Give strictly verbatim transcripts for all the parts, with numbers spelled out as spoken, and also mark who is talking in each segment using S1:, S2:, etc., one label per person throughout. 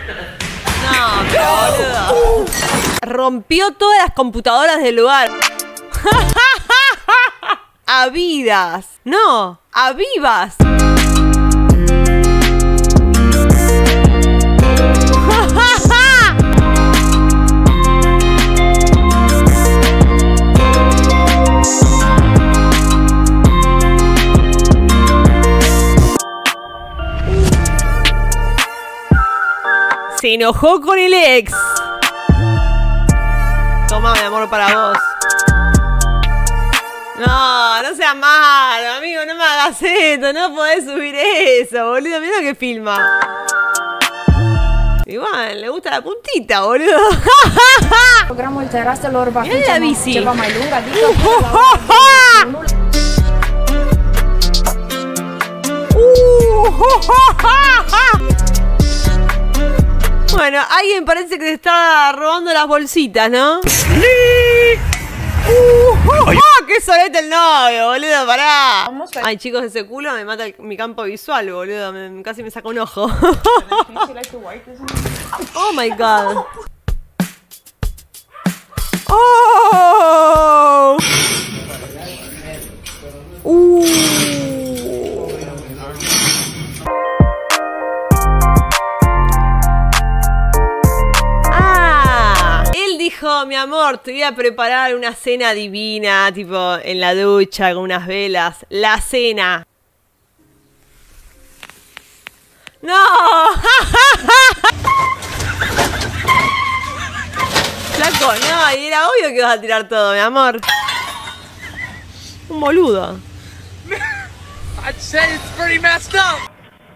S1: No, pero boludo. Rompió todas las computadoras del lugar. Habidas. No, avivas. Se enojó con el ex. Toma, mi amor, para vos. No, no seas malo, amigo, no me hagas esto. No podés subir eso, boludo. Mira que filma. Igual, le gusta la puntita, boludo. Mirá la bici. Bueno, alguien parece que se está robando las bolsitas, ¿no? Uh, oh, ¡qué solete el novio, boludo! ¡Pará! Ay, chicos, ese culo me mata el, mi campo visual, boludo. Me, casi me saca un ojo. Oh my god. Oh. Uh. Dijo, mi amor, te voy a preparar una cena divina, tipo en la ducha con unas velas. La cena. ¡No! Flaco, no, y era obvio que ibas a tirar todo, mi amor. Un boludo.
S2: I'd say it's pretty messed up.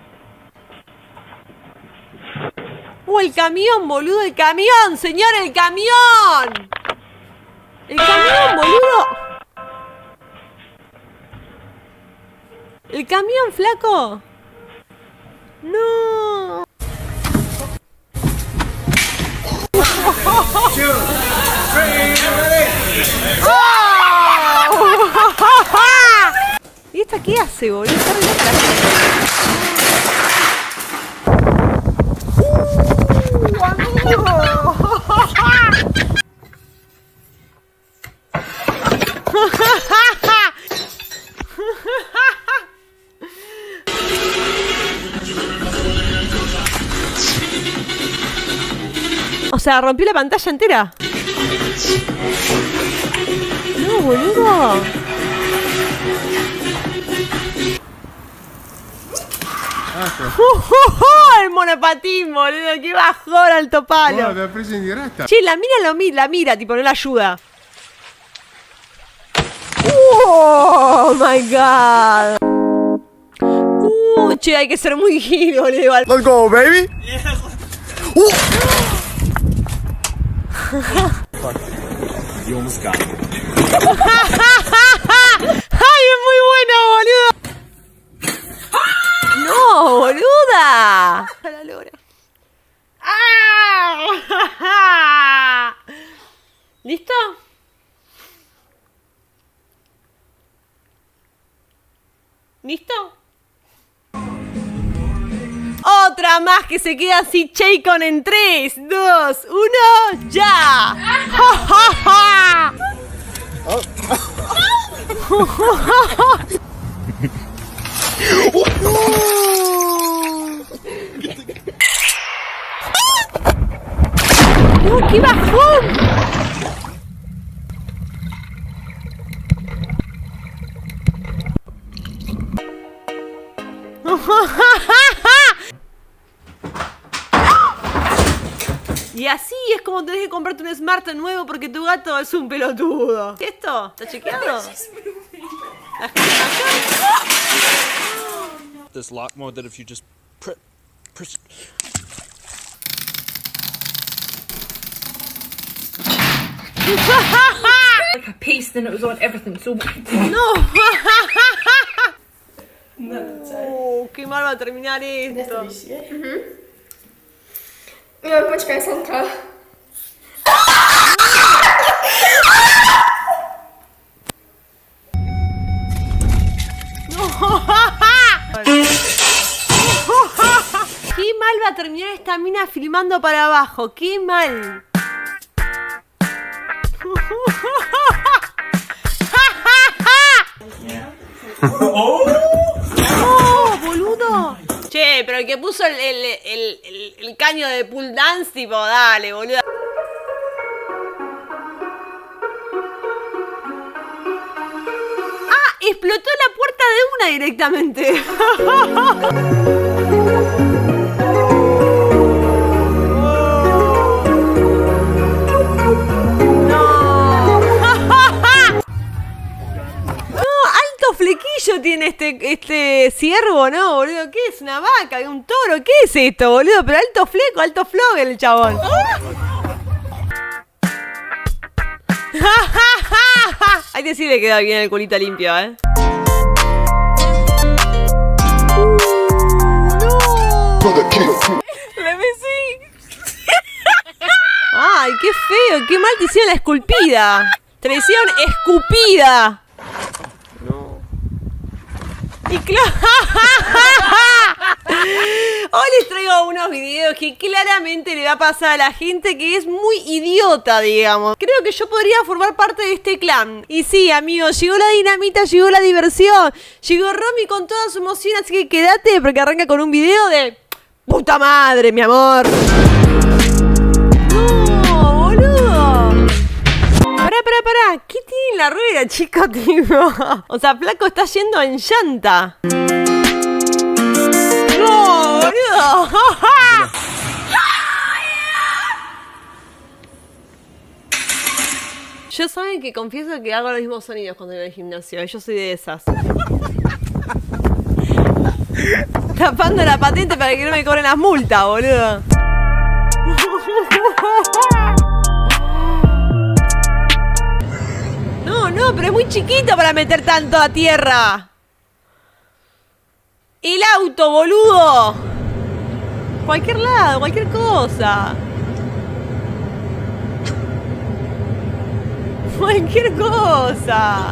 S1: ¡Uh, el camión, boludo! ¡El camión! ¡Señor, el camión! ¡El camión, boludo! ¿El camión, flaco? ¡No! ¿Y esta qué hace, boludo? Está re loca. O sea, rompió la pantalla entera. No, boludo. El monopatín, boludo. Qué bajón, alto palo. Che, la mira lo mira, la mira, tipo, no la ayuda. Oh my god. Uh, che, hay que ser muy giro, boludo.
S3: Let's go, baby.
S1: Uh.
S3: You almost got it.
S1: Ay, es muy bueno, boludo. No, boluda. A la lora. ¡Ah! ¿Listo? ¿Listo? Otra más que se queda así, Chaycon, en tres, dos, uno, ya. ¡No, qué bajón! Y así es como tenés que comprarte un Smart nuevo porque tu gato es un pelotudo. ¿Qué es esto? ¿Está chequeado?
S4: This lock mode that if you just press, press.
S5: Like a paste and it was on everything, so
S1: no. Oh, qué mal va a terminar esto.
S5: No, počkaj, Sandra.
S1: Qué mal va a terminar. terminar esta mina filmando para abajo. ¡Qué mal! ¡Oh, boludo! Che, pero el que puso el, el, el, el, el caño de pool dance, tipo, dale, boludo. ¡Ah! Explotó la puerta de una directamente. Flequillo tiene este, este ciervo, ¿no, boludo? ¿Qué es? ¿Una vaca? ¿Un toro? ¿Qué es esto, boludo? Pero alto fleco, alto flogger el chabón. Hay que sí le queda bien el culito limpio, ¿eh? Uh, no. Le besí. Ay, qué feo, qué mal te hicieron la esculpida. Te la hicieron escupida. Y claro, hoy les traigo unos videos que claramente le va a pasar a la gente que es muy idiota, digamos. Creo que yo podría formar parte de este clan. Y sí, amigos, llegó la dinamita, llegó la diversión. Llegó Romy con toda su emoción, así que quédate porque arranca con un video de... ¡Puta madre, mi amor! ¡No, boludo! Pará, pará, pará. ¿Qué tiene en la rueda, chico, tío? O sea, Flaco está yendo en llanta. ¡No, boludo! Yo saben que confieso que hago los mismos sonidos cuando voy al gimnasio. Yo soy de esas. Tapando la patente para que no me cobren las multas, boludo. No, no, pero es muy chiquito para meter tanto a tierra. El auto, boludo. Cualquier lado, cualquier cosa. Cualquier cosa.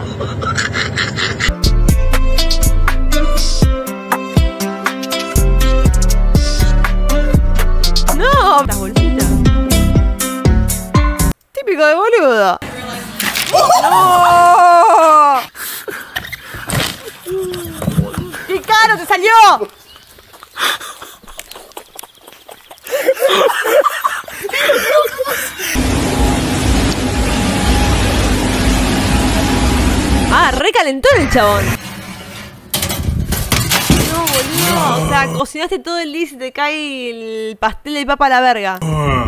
S1: No, las bolsitas. Típico de boludo. ¡No! ¡Qué caro te salió! Ah, recalentó el chabón. No, boludo. O sea, cocinaste todo el día y se te cae el pastel de papa a la verga.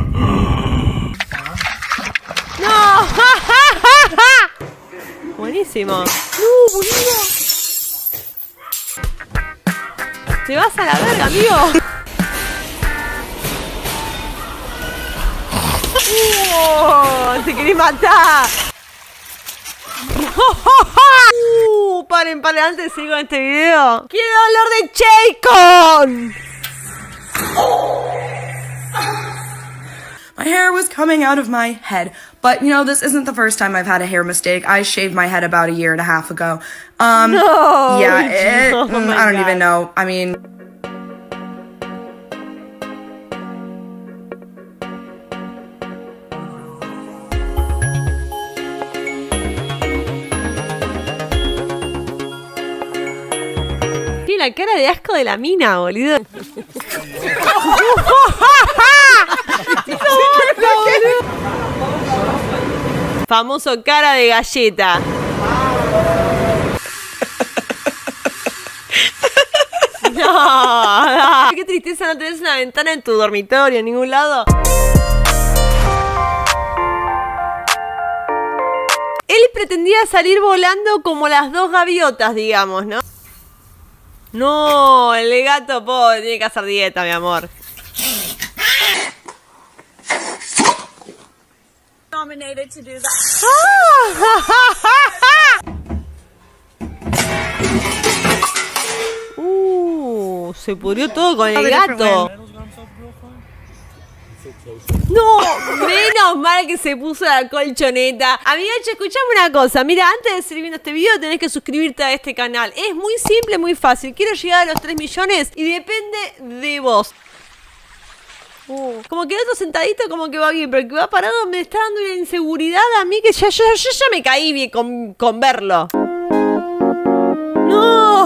S1: ¡No! Buenísimo. ¡No, boludo! Te vas a la verga, amigo. ¡Uh! ¡Te querés matar! ¡Uh! Paren, paren, antes de seguir con este video. ¡Quiero olor de Chaycon!
S3: My hair was coming out of my head, but you know, this isn't the first time I've had a hair mistake. I shaved my head about a year and a half ago. Um,
S1: no,
S3: yeah, it,
S1: oh
S3: I don't
S1: God.
S3: even know. I mean...
S1: Tiene la cara de asco de la mina, boludo. Famoso cara de galleta. No, no. Qué tristeza no tenés una ventana en tu dormitorio en ningún lado. Él pretendía salir volando como las dos gaviotas, digamos, ¿no? No, el gato pobre tiene que hacer dieta, mi amor.
S5: Nominated to do that.
S1: Uh, se pudrió todo con el gato. No, menos mal que se puso la colchoneta. Amigache, escuchame una cosa. Mira, antes de seguir viendo este video tenés que suscribirte a este canal. Es muy simple, muy fácil. Quiero llegar a los tres millones y depende de vos. Uh, como que el otro sentadito como que va bien, pero el que va parado me está dando una inseguridad a mí que ya, yo, yo ya me caí bien con, con verlo. ¡No!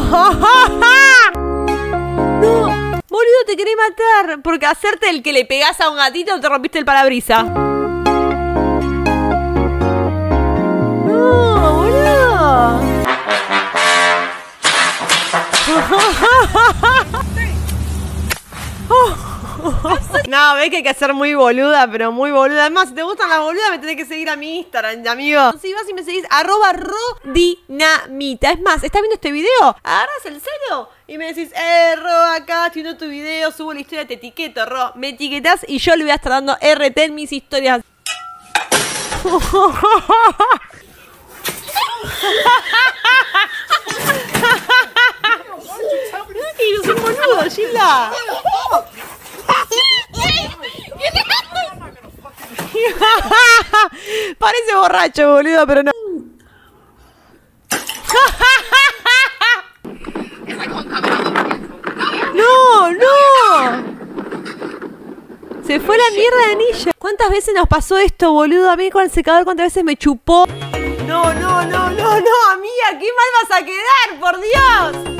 S1: ¡No! Boludo, te querés matar. Porque hacerte el que le pegás a un gatito te rompiste el parabrisa. ¡No, boludo! No, ves que hay que ser muy boluda, pero muy boluda. Además, si te gustan las boludas, me tenés que seguir a mi Instagram, amigo. Si vas y me seguís, arroba rodinamita. Es más, ¿estás viendo este video? Agarras el celo y me decís, eh, Ro, acá estoy viendo tu video, subo la historia, te etiqueto, Ro. Me etiquetás y yo le voy a estar dando R T en mis historias. Y yo soy boludo, Gilda. Parece borracho, boludo, pero no. No, no. Se fue la mierda de anilla. ¿Cuántas veces nos pasó esto, boludo? A mí con el secador, ¿cuántas veces me chupó? No, no, no, no, no, amiga, qué mal vas a quedar, por Dios.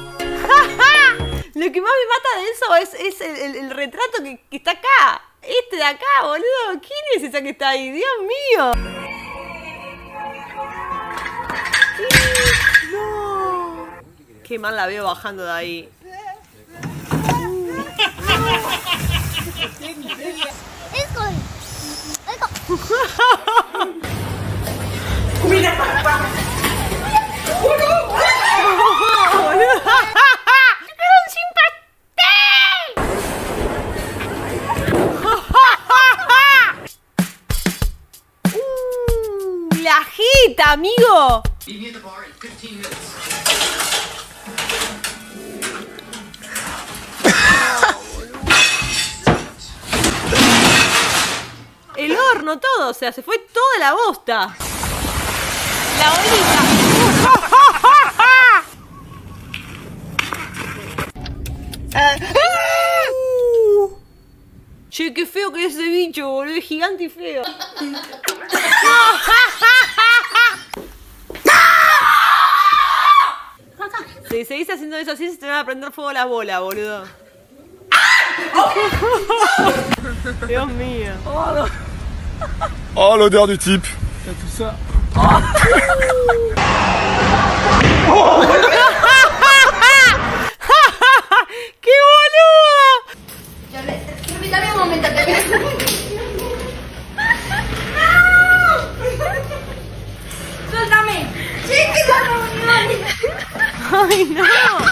S1: Lo que más me mata de eso es, es el, el, el retrato que, que está acá. Este de acá, boludo. ¿Quién es esa que está ahí? Dios mío. No. Qué mal la veo bajando de ahí. La jeta, amigo. El horno, todo, o sea, se fue toda la bosta. La bolita. uh. Che, qué feo que es ese bicho, boludo, es gigante y feo. Si seguís haciendo eso así, se te van a prender fuego las bolas, boludo. Dios mío.
S4: Oh, l'odeur du type. T'as tout ça.
S1: ¡Qué boludo!
S6: Dame un momento, ¡suéltame!
S1: ¡Ay, no!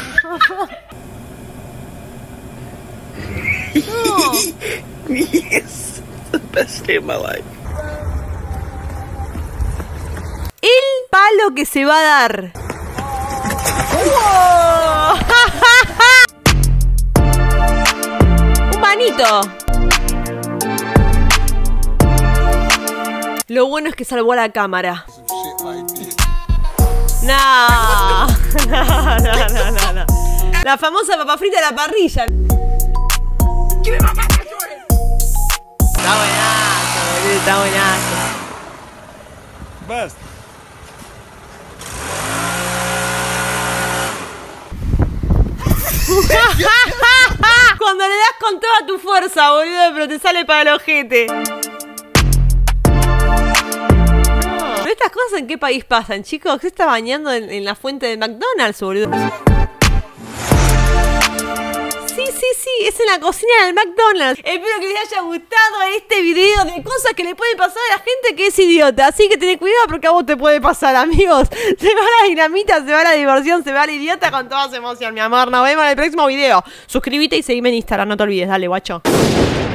S4: Yes, the best day of my life.
S1: El palo que se va a dar. Un manito. Lo bueno es que salvó a la cámara. No, no, no, no, no, no. La famosa papa frita de la parrilla. Está buenazo, boludo, está buenazo.
S4: Best.
S1: Cuando le das con toda tu fuerza, boludo, pero te sale para el ojete. ¿Pero estas cosas en qué país pasan, chicos? ¿Se está bañando en, en la fuente de McDonald's, boludo? Sí, sí, sí, es en la cocina del McDonald's. Espero que les haya gustado este video de cosas que le pueden pasar a la gente que es idiota. Así que tened cuidado porque a vos te puede pasar, amigos. Se va la dinamita, se va la diversión, se va la idiota con toda su emoción, mi amor. Nos vemos en el próximo video. Suscríbete y seguime en Instagram, no te olvides. Dale, guacho.